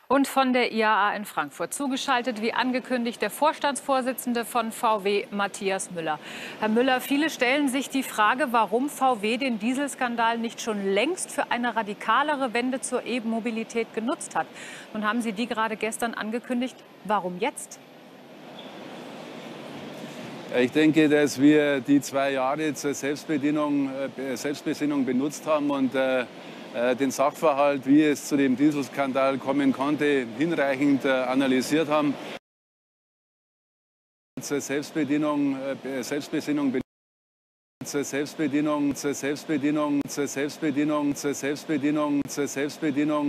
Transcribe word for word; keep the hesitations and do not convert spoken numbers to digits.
Und von der I A A in Frankfurt zugeschaltet, wie angekündigt, der Vorstandsvorsitzende von V W, Matthias Müller. Herr Müller, viele stellen sich die Frage, warum V W den Dieselskandal nicht schon längst für eine radikalere Wende zur E-Mobilität genutzt hat. Nun haben Sie die gerade gestern angekündigt. Warum jetzt? Ich denke, dass wir die zwei Jahre zur Selbstbedienung, äh, Selbstbesinnung benutzt haben und äh, den Sachverhalt, wie es zu dem Dieselskandal kommen konnte, hinreichend äh, analysiert haben. Zur Selbstbedienung, äh, Selbstbesinnung, zur Selbstbedienung, zur Selbstbedienung, zur Selbstbedienung, zur Selbstbedienung, zur Selbstbedienung.